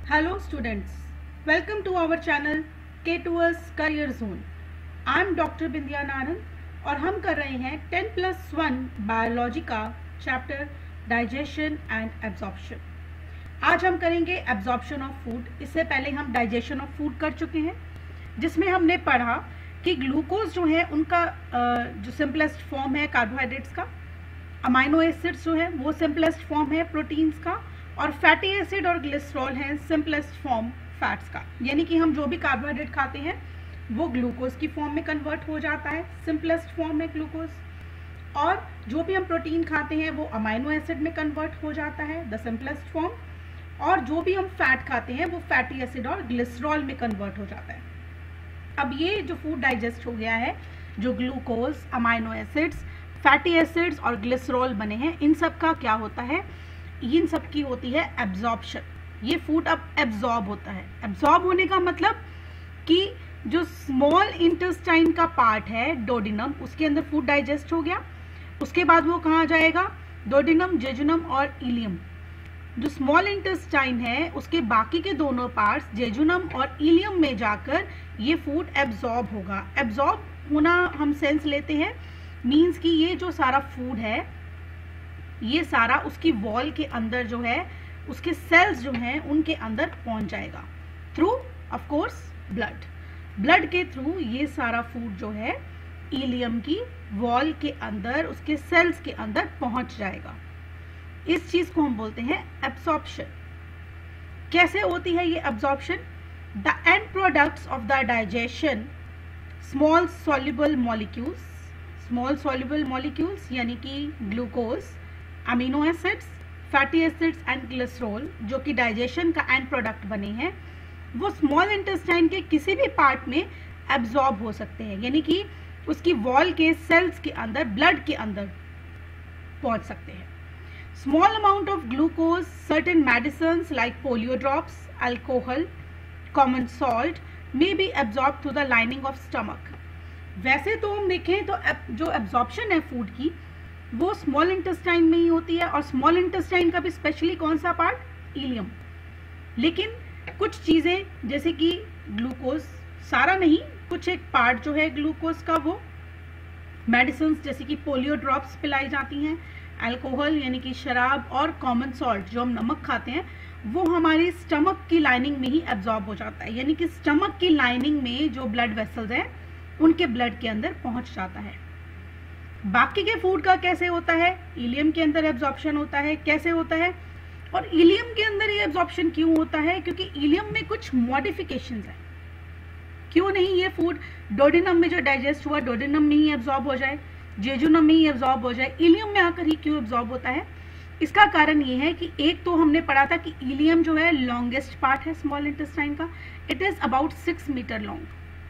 Hello students, welcome to our channel K2S Career Zone. I am Dr. Bindya Nanand और हम कर रहे हैं 10+1 बायोलॉजी का चैप्टर डाइजेशन एंड एब्जॉर्प्शन. आज हम करेंगे एब्जॉर्प्शन ऑफ फूड. इससे पहले हम डाइजेशन ऑफ फूड कर चुके हैं, जिसमें हमने पढ़ा कि ग्लूकोज जो है उनका जो सिंपलेस्ट फॉर्म है कार्बोहाइड्रेट्स का, अमाइनो एसिड्स जो है वो सिंपलेस्ट फॉर्म है प्रोटीन्स का, और फैटी एसिड और ग्लिसरॉल है सिंपलेस्ट फॉर्म फैट्स का. यानी कि हम जो भी कार्बोहाइड्रेट खाते हैं वो ग्लूकोज की फॉर्म में कन्वर्ट हो जाता है, सिंपलेस्ट फॉर्म है ग्लूकोज. और जो भी हम प्रोटीन खाते हैं वो अमाइनो एसिड में कन्वर्ट हो जाता है, द सिंपलेस्ट फॉर्म. और जो भी हम फैट खाते हैं वो फैटी एसिड और ग्लिसरॉल में कन्वर्ट हो जाता है. अब ये जो फूड डाइजेस्ट हो गया है, जो glucose, amino acids, fatty acids और ग्लिसरॉल बने हैं, इन सब का क्या होता है, इन सब की होती है एब्जॉर्प्शन. ये फूड अब एब्जॉर्ब होता है. एब्जॉर्ब होने का मतलब कि जो स्मॉल इंटेस्टाइन का पार्ट है डोडिनम, उसके अंदर फूड डाइजेस्ट हो गया. उसके बाद वो कहाँ जाएगा, डोडिनम, जेजुनम और इलियम. जो स्मॉल इंटेस्टाइन है उसके बाकी के दोनों पार्ट्स जेजुनम और इलियम में जाकर ये फूड एब्जॉर्ब होगा. एब्जॉर्ब होना हम सेंस लेते हैं, मीन्स कि ये जो सारा फूड है ये सारा उसकी वॉल के अंदर जो है, उसके सेल्स जो हैं उनके अंदर पहुंच जाएगा through of course blood. Blood के थ्रू ये सारा फूड जो है इलियम की वॉल के अंदर, उसके सेल्स के अंदर पहुंच जाएगा. इस चीज को हम बोलते हैं एब्सॉर्प्शन. कैसे होती है ये absorption? The end products of the digestion small soluble molecules. Small soluble molecules यानी कि glucose, amino acids, fatty acids and glycerol, जो कि डाइजेशन का एंड प्रोडक्ट बने हैं, वो स्मॉल इंटेस्टाइन के किसी भी पार्ट में एब्जॉर्ब हो सकते हैं. यानी कि उसकी वॉल के सेल्स के अंदर, ब्लड के अंदर पहुंच सकते हैं. Small amount of glucose, certain medicines like polio drops, alcohol, common salt may be absorb through the lining of stomach. वैसे तो हम देखें तो जो एब्जॉर्प्शन है फूड की वो स्मॉल इंटेस्टाइन में ही होती है, और स्मॉल इंटेस्टाइन का भी स्पेशली कौन सा पार्ट, इलियम. लेकिन कुछ चीजें जैसे कि ग्लूकोज, सारा नहीं, कुछ एक पार्ट जो है ग्लूकोज का वो मेडिसिन जैसे कि पोलियो ड्रॉप्स पिलाई जाती हैं, अल्कोहल यानी कि शराब, और कॉमन सॉल्ट जो हम नमक खाते हैं वो हमारी स्टमक की लाइनिंग में ही एब्जॉर्ब हो जाता है. यानी कि स्टमक की लाइनिंग में जो ब्लड वेसल्स हैं उनके ब्लड के अंदर पहुंच जाता है. बाकी के फूड का कैसे होता है, इलियम के अंदर एब्जॉर्प्शन होता है. कैसे होता है, और इलियम के अंदर ये एब्जॉर्प्शन क्यों होता है, क्योंकि इलियम में कुछ मॉडिफिकेशंस हैं. क्यों नहीं ये फूड डोडिनम में जो डाइजेस्ट हुआ डोडिनम में ही एब्जॉर्ब हो जाए, जेजुनम में ही एब्जॉर्ब हो जाए, इलियम में आकर ही क्यों एब्जॉर्ब होता है? इसका कारण ये है कि एक तो हमने पढ़ा था कि इलियम जो है लॉन्गेस्ट पार्ट है स्मॉल इंटेस्टाइन का. It is about 6 metre long.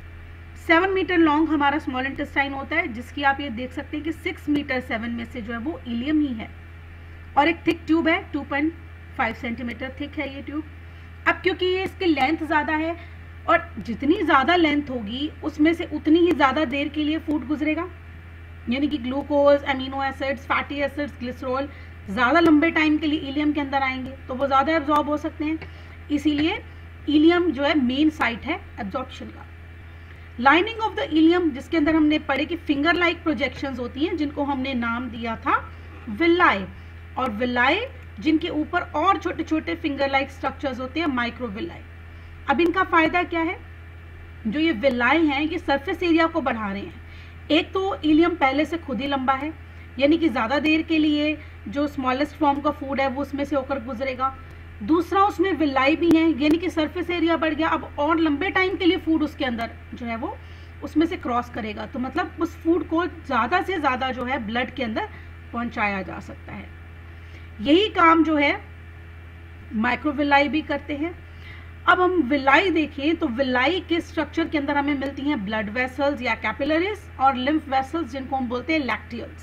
7 metre long हमारा स्मॉल इंटेस्टाइन होता है, जिसकी आप ये देख सकते हैं कि 6 मीटर 7 में से जो है वो इलियम ही है. और एक थिक ट्यूब है, 2.5 सेंटीमीटर थिक है ये ट्यूब. अब क्योंकि ये इसकी लेंथ ज़्यादा है, और जितनी ज़्यादा लेंथ होगी उसमें से उतनी ही ज़्यादा देर के लिए फूड गुजरेगा. यानी कि glucose, amino acids, fatty acids, glycerol ज़्यादा लंबे टाइम के लिए इलियम के अंदर आएंगे तो वो ज़्यादा एब्जॉर्ब हो सकते हैं. इसीलिए इलियम जो है मेन साइट है एब्जॉर्प्शन का. लाइनिंग ऑफ द इलियम, जिसके अंदर हमने पढ़े कि फिंगर लाइक प्रोजेक्शंस होती हैं, जिनको हमने नाम दिया था विलाई, और विलाई जिनके ऊपर और छोटे छोटे फिंगर लाइक स्ट्रक्चर्स होते हैं, माइक्रोविलाई. अब इनका फायदा क्या है, जो ये विलाई हैं ये सरफेस एरिया को बढ़ा रहे हैं. एक तो इलियम पहले से खुद ही लंबा है, यानी कि ज़्यादा देर के लिए जो स्मॉलेस्ट फॉर्म का फूड है वो उसमें से होकर गुजरेगा. दूसरा उसमें विलाई भी है, यानी कि सरफेस एरिया बढ़ गया, अब और लंबे टाइम के लिए फूड उसके अंदर जो है वो उसमें से क्रॉस करेगा. तो मतलब उस फूड को ज़्यादा से ज़्यादा जो है ब्लड के अंदर पहुंचाया जा सकता है. यही काम जो है माइक्रोविलाई भी करते हैं. अब हम विलाई देखें तो विलाई के स्ट्रक्चर के अंदर हमें मिलती हैं ब्लड वेसल्स या कैपिलरीज, और लिम्फ वेसल्स जिनको हम बोलते हैं लैक्टियल्स.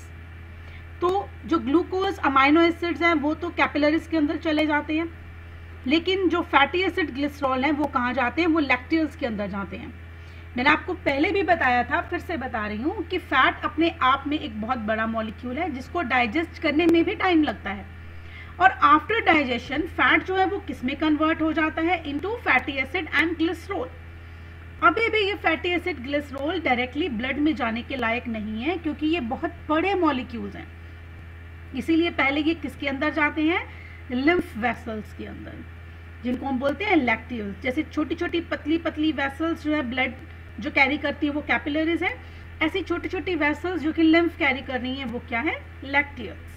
तो जो ग्लूकोज, अमाइनो एसिड्स हैं वो तो कैपिलरीज के अंदर चले जाते हैं, लेकिन जो फैटी एसिड, ग्लिसरॉल हैं वो कहाँ जाते हैं, वो लैक्टियल्स के अंदर जाते हैं. मैंने आपको पहले भी बताया था, फिर से बता रही हूँ कि फैट अपने आप में एक बहुत बड़ा मॉलिक्यूल है जिसको डाइजेस्ट करने में भी टाइम लगता है. और आफ्टर डाइजेशन फैट जो है वो किस में कन्वर्ट हो जाता है, into fatty acid and glycerol. अभी भी ये fatty acid glycerol directly blood में जाने के लायक नहीं है, क्योंकि ये बहुत बड़े मॉलिक्यूल्स हैं, इसीलिए पहले ये किसके अंदर जाते हैं, लिम्फ वेसल्स के अंदर, जिनको हम बोलते हैं लैक्टियल्स। जैसे छोटी छोटी पतली पतली वेसल्स जो है ब्लड जो कैरी करती है वो कैपिलरीज है, ऐसी छोटी छोटी वेसल्स जो कि लिम्फ कैरी कर रही हैं वो क्या है, लैक्टियल्स।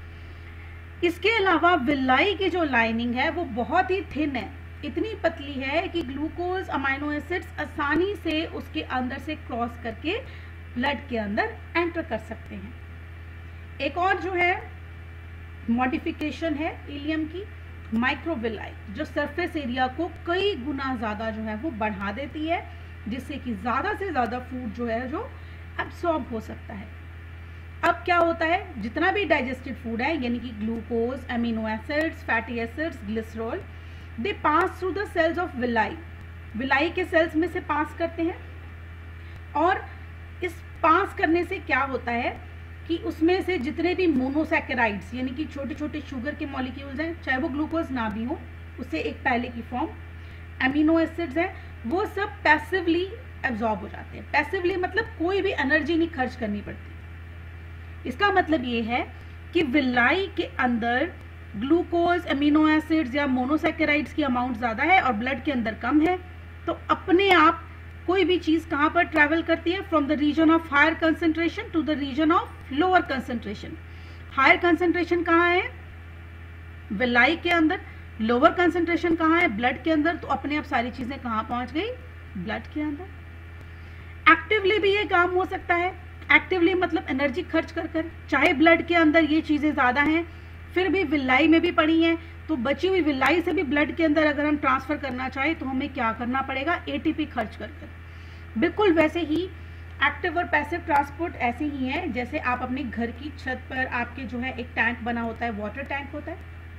इसके अलावा विलाई की जो लाइनिंग है वो बहुत ही थिन है, इतनी पतली है कि ग्लूकोज अमाइनो एसिड्स आसानी से उसके अंदर से क्रॉस करके ब्लड के अंदर एंटर कर सकते हैं। एक और जो है मॉडिफिकेशन है इलियम की, माइक्रोविलाई, जो सरफेस एरिया को कई गुना ज्यादा जो है वो बढ़ा देती है, जिससे कि ज्यादा से ज्यादा फूड जो है जो एब्सॉर्ब हो सकता है। अब क्या होता है, जितना भी डाइजेस्टेड फूड है यानी कि glucose, amino acids, fatty acids, glycerol, they pass through the cells of villi, villi के सेल्स में से पास करते हैं। और इस पास करने से क्या होता है कि उसमें से जितने भी मोनोसैकेराइड्स यानी कि छोटे छोटे शुगर के मॉलिक्यूल्स हैं, चाहे वो ग्लूकोज ना भी हो, उससे एक पहले की फॉर्म, अमीनो एसिड्स हैं, वो सब पैसिवली एब्जॉर्ब हो जाते हैं। पैसिवली मतलब कोई भी एनर्जी नहीं खर्च करनी पड़ती। इसका मतलब ये है कि विलाई के अंदर ग्लूकोज, अमीनो एसिड्स या मोनोसैकेराइड्स की अमाउंट ज्यादा है और ब्लड के अंदर कम है, तो अपने आप कोई भी चीज कहां पर ट्रेवल करती है, from the region of higher concentration to the region of lower concentration. Higher concentration कहाँ है, विलाई के अंदर, लोअर कंसेंट्रेशन कहाँ है, ब्लड के अंदर, तो अपने आप सारी चीजें कहाँ पहुंच गई, ब्लड के अंदर। एक्टिवली भी ये काम हो सकता है, एक्टिवली मतलब एनर्जी खर्च कर कर, चाहे ब्लड के अंदर ये चीजें ज्यादा हैं फिर भी विलाई में भी पड़ी हैं, तो बची हुई विलाई से भी ब्लड के अंदर अगर हम ट्रांसफर करना चाहें तो हमें क्या करना पड़ेगा, एटीपी खर्च कर कर। बिल्कुल वैसे ही एक्टिव और पैसिव ट्रांसपोर्ट ऐसे ही है, जैसे आप अपने घर की छत पर आपके जो है एक टैंक बना होता है, वाटर टैंक होता है,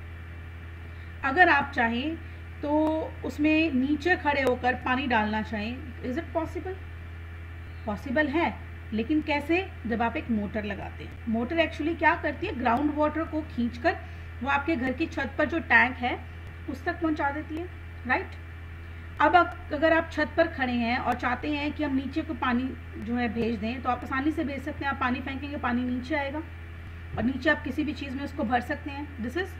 अगर आप चाहें तो उसमें नीचे खड़े होकर पानी डालना चाहें, इज इट पॉसिबल, पॉसिबल है, लेकिन कैसे, जब आप एक मोटर लगाते हैं। मोटर एक्चुअली क्या करती है, ग्राउंड वाटर को खींचकर वो आपके घर की छत पर जो टैंक है उस तक पहुंचा देती है, राइट। अब अगर आप छत पर खड़े हैं और चाहते हैं कि हम नीचे को पानी जो है भेज दें, तो आप आसानी से भेज सकते हैं। आप पानी फेंकेंगे, पानी नीचे आएगा और नीचे आप किसी भी चीज में उसको भर सकते हैं। This is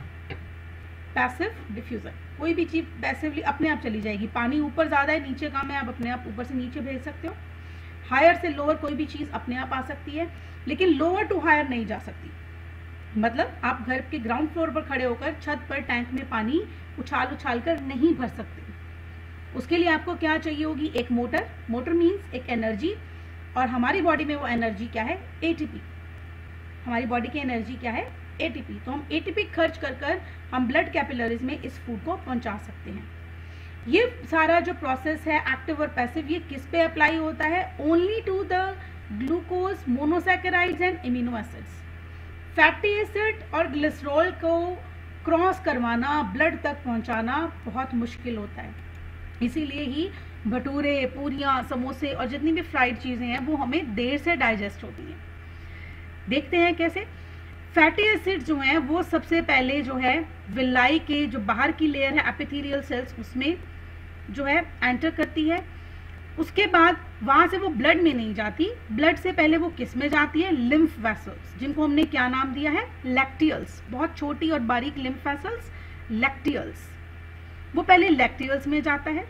passive diffusion. कोई भी चीज पैसिवली अपने आप चली जाएगी। पानी ऊपर ज्यादा है, नीचे कम है, आप अपने आप ऊपर से नीचे भेज सकते हो। हायर से लोअर कोई भी चीज अपने आप आ सकती है, लेकिन लोअर टू हायर नहीं जा सकती। मतलब आप घर के ग्राउंड फ्लोर पर खड़े होकर छत पर टैंक में पानी उछाल उछाल कर नहीं भर सकते। उसके लिए आपको क्या चाहिए होगी, एक मोटर। मोटर मीन्स एक एनर्जी, और हमारी बॉडी में वो एनर्जी क्या है, एटीपी। हमारी बॉडी की एनर्जी क्या है, एटीपी। तो हम एटीपी खर्च कर कर हम ब्लड कैपिलरीज में इस फूड को पहुंचा सकते हैं। ये सारा जो प्रोसेस है एक्टिव और पैसिव, ये किस पे अप्लाई होता है, only to the glucose, monosaccharides and immuno acids. Fatty acid और ग्लिसरॉल को क्रॉस करवाना, ब्लड तक पहुंचाना बहुत मुश्किल होता है। इसीलिए ही भटूरे, पूरियां, समोसे और जितनी भी फ्राइड चीजें हैं वो हमें देर से डाइजेस्ट होती हैं। देखते हैं कैसे। फैटी एसिड जो है वो सबसे पहले जो है विलाई के जो बाहर की लेयर है एपिथेलियल सेल्स, उसमें जो है एंटर करती है। उसके बाद वहां से वो ब्लड में नहीं जाती, ब्लड से पहले वो किस में जाती है, लिम्फ वेसल्स, जिनको हमने क्या नाम दिया है, लैक्टियल्स। बहुत छोटी और बारीक लिम्फ वेसल्स, लैक्टियल्स। वो पहले लैक्टियल्स में जाता है,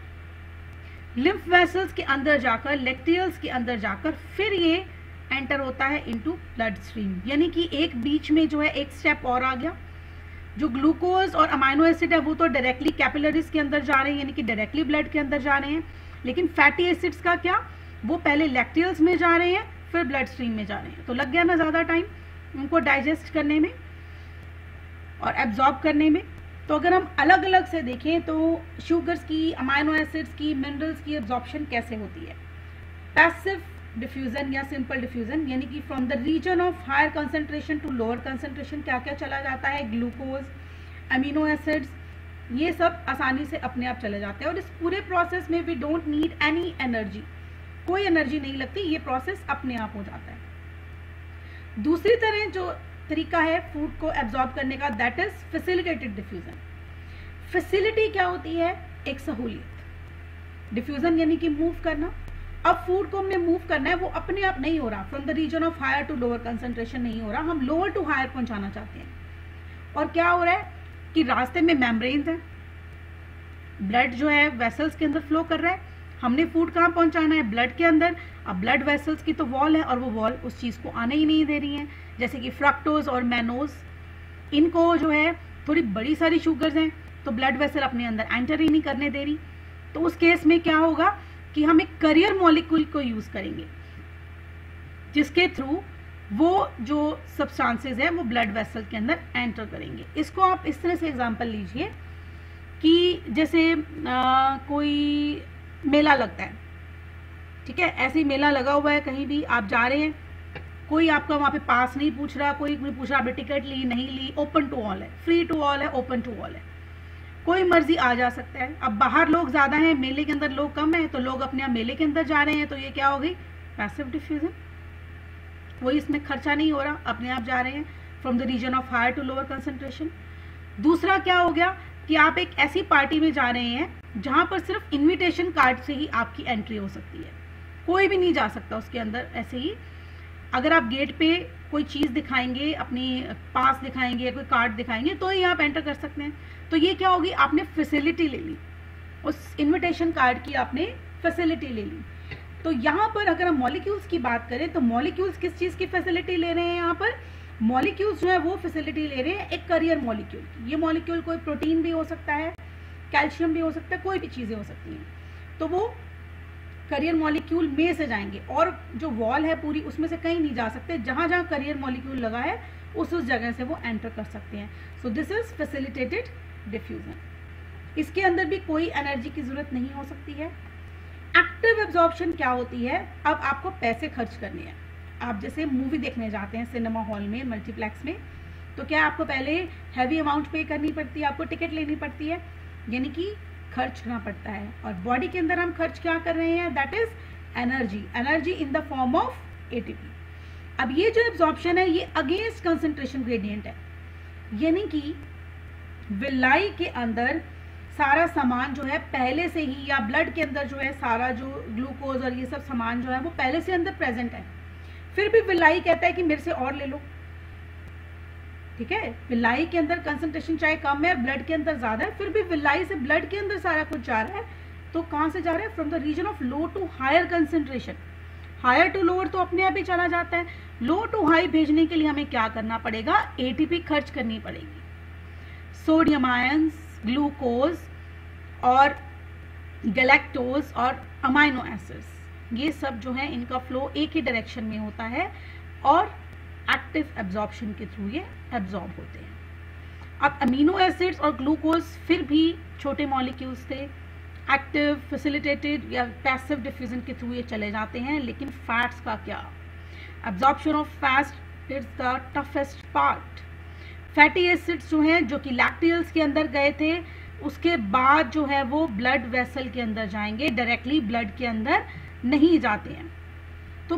लिम्फ वेसल्स के अंदर जाकर, लैक्टियल्स के अंदर जाकर फिर ये एंटर होता है इनटू ब्लड स्ट्रीम। यानी कि एक बीच में जो है एक स्टेप और आ गया। जो ग्लूकोज और अमाइनो एसिड है वो तो डायरेक्टली कैपिलरीज के अंदर जा रहे हैं, यानी कि डायरेक्टली ब्लड के अंदर जा रहे हैं। लेकिन फैटी एसिड्स का क्या, वो पहले लैक्टियल्स में जा रहे हैं फिर ब्लड स्ट्रीम में जा रहे हैं। तो लग गया ना ज्यादा टाइम उनको डाइजेस्ट करने में और एब्जॉर्ब करने में। तो अगर हम अलग अलग से देखें तो शुगर्स की, अमाइनो एसिड्स की, मिनरल्स की एब्जॉर्प्शन कैसे होती है, पैसिव डिफ्यूजन या सिंपल डिफ्यूजन, यानी कि from the region of higher concentration to lower concentration क्या क्या चला जाता है, ग्लूकोज, अमीनो एसिड्स, ये सब आसानी से अपने आप चले जाते हैं। और इस पूरे प्रोसेस में we don't need any energy, कोई एनर्जी नहीं लगती, ये प्रोसेस अपने आप हो जाता है। दूसरी तरह जो तरीका है फूड को एब्जॉर्ब करने का, that is facilitated diffusion. Facility क्या होती है? एक सहूलियत। डिफ्यूजन यानी कि मूव करना। अब फूड को हमने मूव करना है, वो अपने आप नहीं हो रहा, from the region of higher to lower concentration नहीं हो रहा, हम लोअर टू हायर पहुंचाना चाहते हैं। और क्या हो रहा है कि रास्ते में मेम्ब्रेन्स है, ब्लड जो है वेसल्स के अंदर फ्लो कर रहा है, हमने फूड कहाँ पहुंचाना है? ब्लड के अंदर। अब ब्लड वेसल्स की तो वॉल है और वो वॉल उस चीज को आने ही नहीं दे रही है, जैसे कि फ्रक्टोज और मैनोज, इनको जो है थोड़ी बड़ी सारी शुगर्स हैं तो ब्लड वेसल अपने अंदर एंटर ही नहीं करने दे रही। तो उस केस में क्या होगा कि हम एक करियर मॉलिक्यूल को यूज करेंगे जिसके थ्रू वो जो सब्सटेंसेस है वो ब्लड वेसल के अंदर एंटर करेंगे। इसको आप इस तरह से एग्जांपल लीजिए कि जैसे कोई मेला लगता है, ठीक है, ऐसे ही मेला लगा हुआ है, कहीं भी आप जा रहे हैं, कोई आपका वहां पे पास नहीं पूछ रहा, कोई नहीं पूछ रहा आपने टिकट ली नहीं ली, ओपन टू ऑल है, फ्री टू ऑल है, ओपन टू ऑल है, कोई मर्जी आ जा सकता है। अब बाहर लोग ज्यादा हैं, मेले के अंदर लोग कम है, तो लोग अपने आप मेले के अंदर जा रहे हैं, तो ये क्या हो गई? Passive diffusion. कोई इसमें खर्चा नहीं हो रहा, अपने आप जा रहे हैं from the region of higher to lower concentration. दूसरा क्या हो गया कि आप एक ऐसी पार्टी में जा रहे हैं जहां पर सिर्फ इनविटेशन कार्ड से ही आपकी एंट्री हो सकती है, कोई भी नहीं जा सकता उसके अंदर ऐसे ही। अगर आप गेट पे कोई चीज दिखाएंगे, अपनी पास दिखाएंगे, कोई कार्ड दिखाएंगे, तो ही आप एंटर कर सकते हैं। तो ये क्या होगी? आपने फैसिलिटी ले ली, उस इनविटेशन कार्ड की आपने फैसिलिटी ले ली। तो यहाँ पर अगर हम मॉलिक्यूल्स की बात करें तो मॉलिक्यूल्स किस चीज की फैसिलिटी ले रहे हैं? यहाँ पर मॉलिक्यूल्स जो है वो फैसिलिटी ले रहे हैं एक करियर मॉलिक्यूल की। ये मॉलिक्यूल कोई प्रोटीन भी हो सकता है, कैल्शियम भी हो सकता है, कोई भी चीजें हो सकती हैं। तो वो करियर मॉलिक्यूल में से जाएंगे और जो वॉल है पूरी उसमें से कहीं नहीं जा सकते, जहां जहां करियर मॉलिक्यूल लगा है उस जगह से वो एंटर कर सकते हैं। So this is facilitated diffusion. इसके अंदर भी कोई एनर्जी की जरूरत नहीं हो सकती है। एक्टिव एब्जॉर्प्शन क्या होती है? अब आपको पैसे खर्च करने हैं, आप जैसे मूवी देखने जाते हैं सिनेमा हॉल में, मल्टीप्लेक्स में, तो क्या आपको पहले हैवी अमाउंट पे करनी पड़ती है, आपको टिकट लेनी पड़ती है, यानी कि खर्च करना पड़ता है। और बॉडी के अंदर हम खर्च क्या कर रहे हैं? That is energy, energy in the form of ATP. अब ये जो एब्जॉर्प्शन है ये अगेंस्ट कंसंट्रेशन ग्रेडियंट है, यानी कि विलाई के अंदर सारा सामान जो है पहले से ही, या ब्लड के अंदर जो है सारा जो ग्लूकोज और ये सब सामान जो है वो पहले से अंदर प्रेजेंट है, फिर भी विलाई कहता है कि मेरे से और ले लो, ठीक है। विलाई के अंदर कंसंट्रेशन चाहे कम है, ब्लड के अंदर ज्यादा है, फिर भी विलाई से ब्लड के अंदर सारा कुछ जा रहा है, तो कहां से जा रहा है? From the region of low to higher concentration. Higher to lower तो अपने आप ही चला जाता है, लो टू हाई भेजने के लिए हमें क्या करना पड़ेगा? एटीपी खर्च करनी पड़ेगी। सोडियम आयंस, ग्लूकोज और गैलेक्टोज और अमाइनो एसिड्स, ये सब जो है इनका फ्लो एक ही डायरेक्शन में होता है और एक्टिव एब्जॉर्प्शन के थ्रू ये एब्जॉर्ब होते हैं। अब अमीनो एसिड्स और ग्लूकोज फिर भी छोटे मॉलिक्यूल्स थे, एक्टिव, फैसिलिटेटेड या पैसिव डिफ्यूजन के थ्रू ये चले जाते हैं। लेकिन फैट्स का क्या? Absorption of fats is the toughest part. Fatty acids जो हैं, जो कि लैक्टियल्स के अंदर गए थे, उसके बाद जो है वो ब्लड वेसल के अंदर जाएंगे, डायरेक्टली ब्लड के अंदर नहीं जाते हैं। तो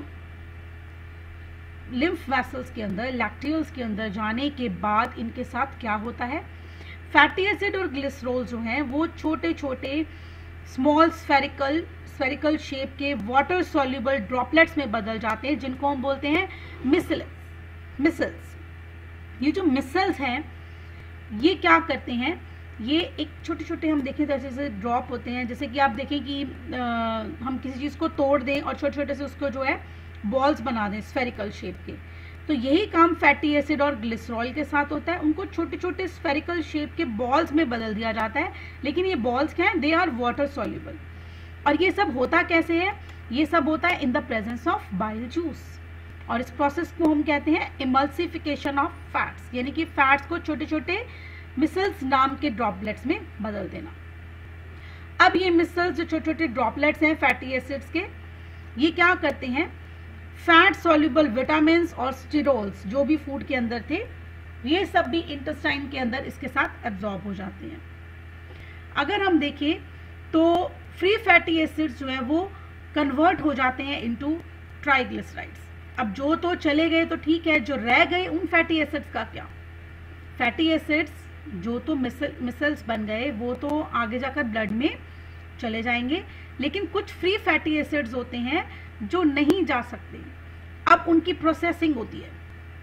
लिम्फ वेसल्स के अंदर, लैक्टियल्स के अंदर जाने के बाद इनके साथ क्या होता है? फैटी एसिड और ग्लिसरॉल जो हैं वो छोटे छोटे स्मॉल स्फेरिकल शेप के वाटर सॉल्युबल ड्रॉपलेट्स में बदल जाते हैं, जिनको हम बोलते हैं मिसल्स। ये जो मिसल्स हैं ये क्या करते हैं? ये एक छोटे छोटे, हम देखें जैसे जैसे ड्रॉप होते हैं, जैसे कि आप देखें कि हम किसी चीज़ को तोड़ दें और छोटे छोटे से उसको जो है बॉल्स बना दें स्फेरिकल शेप के, तो यही काम फैटी एसिड और ग्लिसरॉल के साथ होता है। उनको छोटे छोटे स्फेरिकल शेप के बॉल्स में बदल दिया जाता है, लेकिन ये बॉल्स क्या हैं? They are water soluble. और ये सब होता कैसे है? ये सब होता है in the presence of bile juice, और इस प्रोसेस को हम कहते हैं इमल्सिफिकेशन ऑफ फैट्स, यानी कि फैट्स को छोटे छोटे मिसल्स नाम के ड्रॉपलेट्स में बदल देना। अब ये मिसल्स जो छोटे छोटे ड्रॉपलेट्स हैं फैटी एसिड्स के, ये क्या करते हैं? फैट सॉल्युबल विटामिन और स्टेरॉल्स जो भी फूड के अंदर थे, ये सब भी इंटेस्टाइन के अंदर इसके साथ एब्जॉर्ब हो जाते हैं। अगर हम देखें तो फ्री फैटी एसिड्स जो है वो कन्वर्ट हो जाते हैं इनटू ट्राइग्लिसराइड्स। अब जो तो चले गए तो ठीक है, जो रह गए उन फैटी एसिड्स का क्या? फैटी एसिड्स जो तो मिसल्स बन गए वो तो आगे जाकर ब्लड में चले जाएंगे, लेकिन कुछ फ्री फैटी एसिड्स होते हैं जो नहीं जा सकते। अब उनकी प्रोसेसिंग होती है,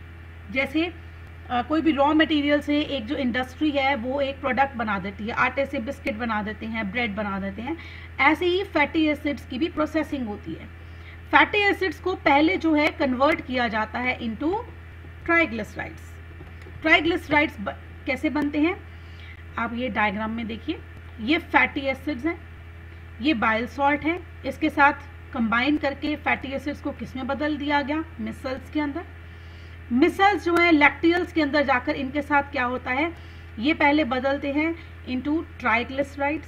जैसे कोई भी रॉ मटेरियल से एक जो इंडस्ट्री है वो एक प्रोडक्ट बना देती है, आटे से बिस्किट बना देते हैं, ब्रेड बना देते हैं, ऐसे ही फैटी एसिड्स की भी प्रोसेसिंग होती है। फैटी एसिड्स को पहले जो है कन्वर्ट किया जाता है इनटू ट्राइग्लिसराइड्स। ट्राइग्लिसराइड्स कैसे बनते हैं आप ये डायग्राम में देखिए, ये फैटी एसिड्स हैं, ये बाइल सॉल्ट है, इसके साथ कंबाइन करके फैटी एसिड्स को किस में बदल दिया गया? मिसल्स के अंदर। मिसल्स जो है लैक्टियल्स के अंदर जाकर इनके साथ क्या होता है, ये पहले बदलते हैं इनटू ट्राइग्लिसराइड्स।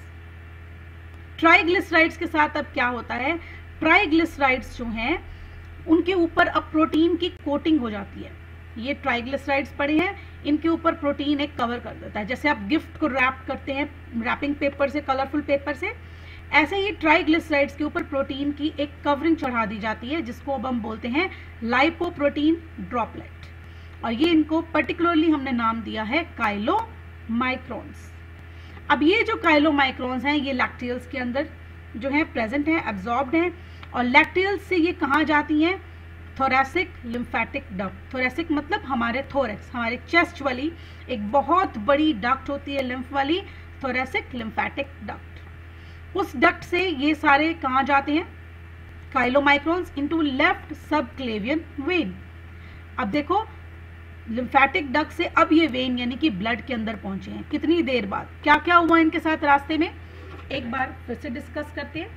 ट्राइग्लिसराइड्स के साथ अब क्या होता है, ट्राइग्लिसराइड्स जो हैं उनके ऊपर अब प्रोटीन की कोटिंग हो जाती है। ये ट्राइग्लिसराइड्स पड़े हैं, इनके ऊपर प्रोटीन एक कवर कर देता है, जैसे आप गिफ्ट को रैप करते हैं रैपिंग पेपर से, कलरफुल पेपर से, ऐसे ही ट्राइग्लिसराइड्स के ऊपर प्रोटीन की एक कवरिंग चढ़ा दी जाती है, जिसको अब हम बोलते हैं लाइपोप्रोटीन ड्रॉपलेट। और ये इनको पर्टिकुलरली हमने नाम दिया है काइलोमाइक्रोन्स। अब ये जो काइलोमाइक्रोन्स हैं ये लैक्टियल्स के अंदर जो है प्रेजेंट है, एब्जॉर्ब्ड हैं, और लैक्टियल्स से ये कहाँ जाती हैं? Thoracic lymphatic duct. थोरैसिक मतलब हमारे थोरैक्स, हमारे चेस्ट वाली एक बहुत बड़ी डक्ट होती है लिम्फ वाली, थोरैसिक लिम्फेटिक डक्ट। उस डक्ट से ये सारे कहाँ जाते हैं? Chylomicrons into left subclavian vein. अब देखो लिम्फेटिक डक्ट से अब ये वेन यानी कि ब्लड के अंदर पहुंचे हैं, कितनी देर बाद, क्या क्या हुआ इनके साथ रास्ते में, एक बार फिर से डिस्कस करते हैं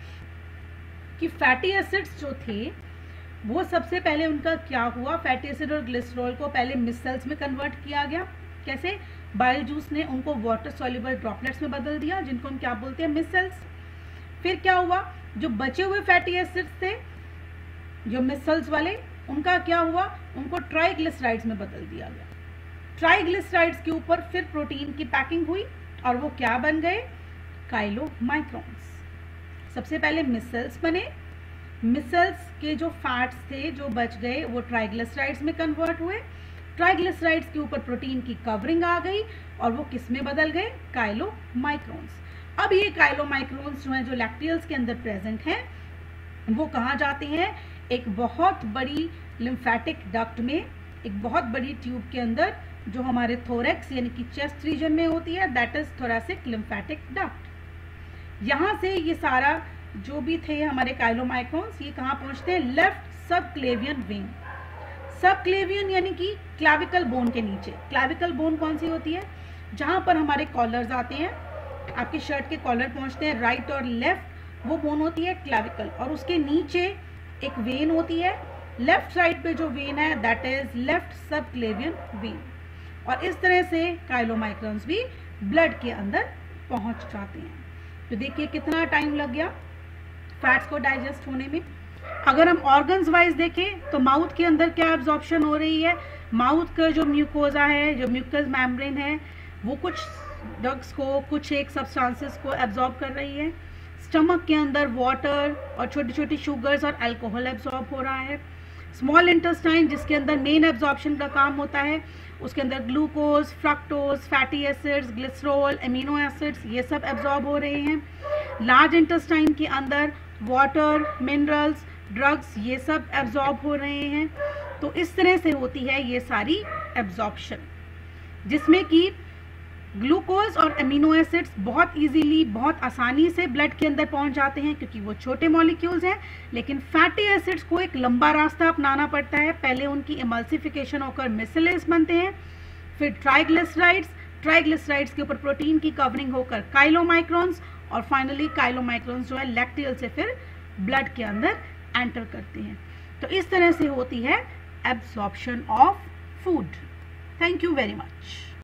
कि फैटी एसिड्स जो थे वो सबसे पहले उनका क्या हुआ, फैटी एसिड और ग्लिसरॉल को पहले मिसल्स में कन्वर्ट किया गया। कैसे? बाइल जूस ने उनको वाटर सॉल्युबल ड्रॉपलेट्स में बदल दिया, जिनको हम क्या बोलते हैं? मिसल्स। फिर क्या हुआ, जो बचे हुए फैटी एसिड्स थे जो मिसल्स वाले, उनका क्या हुआ, उनको ट्राइग्लिसराइड्स में बदल दिया गया। ट्राइग्लिसराइड्स के ऊपर फिर प्रोटीन की पैकिंग हुई और वो क्या बन गए? काइलोमाइक्रोन्स। सबसे पहले मिसल्स बने, मिसल्स के जो फैट्स थे जो बच गए वो ट्राइग्लिसराइड्स में कन्वर्ट हुए, ट्राइग्लिसराइड्स के ऊपर प्रोटीन की कवरिंग आ गई और वो किस में बदल गए? काइलोमाइक्रोन्स। अब ये काइलोमाइक्रोन्स जो हैं जो लैक्टियल्स के अंदर प्रेजेंट हैं वो कहाँ जाते हैं? एक बहुत बड़ी लिम्फेटिक डक्ट में, एक बहुत बड़ी ट्यूब के अंदर जो हमारे थोरैक्स यानी कि चेस्ट रीजन में होती है, that is thoracic lymphatic duct. यहाँ से ये सारा जो भी थे हमारे काइलोमाइक्रोन्स ये कहाँ पहुंचते हैं? Left subclavian when. सबक्लेवियन यानी कि क्लैविकल बोन के नीचे। क्लैविकल बोन कौन सी होती है? जहां पर हमारे कॉलर्स आते हैं, आपकी शर्ट के कॉलर पहुंचते हैं राइट और लेफ्ट, वो बोन होती है क्लैविकल, और उसके नीचे एक वेन होती है, लेफ्ट साइड पे जो वेन है that is left subclavian vein. और इस तरह से काइलोमाइक्रोन्स भी ब्लड के अंदर पहुंच जाते हैं। तो देखिए कितना टाइम लग गया फैट्स को डाइजेस्ट होने में। अगर हम ऑर्गन्स वाइज देखें तो माउथ के अंदर क्या एब्जॉर्प्शन हो रही है? माउथ का जो म्यूकोजा है, जो म्यूकस मेम्ब्रेन है, वो कुछ ड्रग्स को, कुछ एक सब्सटेंसेस को एब्जॉर्ब कर रही है। स्टमक के अंदर वाटर और छोटी छोटी शुगर्स और अल्कोहल एब्जॉर्ब हो रहा है। स्मॉल इंटेस्टाइन जिसके अंदर मेन एब्जॉर्प्शन का काम होता है, उसके अंदर glucose, fructose, fatty acids, glycerol, amino acids ये सब एब्जॉर्ब हो रहे हैं। लार्ज इंटेस्टाइन के अंदर वाटर, मिनरल्स, ड्रग्स ये सब एब्जॉर्ब हो रहे हैं। तो इस तरह से होती है ये सारी एब्जॉर्प्शन, जिसमें कि ग्लूकोज और एमिनो एसिड्स बहुत इजीली, बहुत आसानी से ब्लड के अंदर पहुंच जाते हैं क्योंकि वो छोटे मॉलिक्यूल्स हैं। लेकिन फैटी एसिड्स को एक लंबा रास्ता अपनाना पड़ता है। पहले उनकी इमल्सिफिकेशन होकर मिसलेस बनते हैं, फिर ट्राइग्लिसराइड्स, ट्राइग्लिसराइड्स के ऊपर प्रोटीन की कवरिंग होकर काइलोमाइक्रोन्स, और फाइनली काइलोमाइक्रोन्स जो है लैक्टियल से फिर ब्लड के अंदर एंटर करते हैं। तो इस तरह से होती है absorption of food. Thank you very much.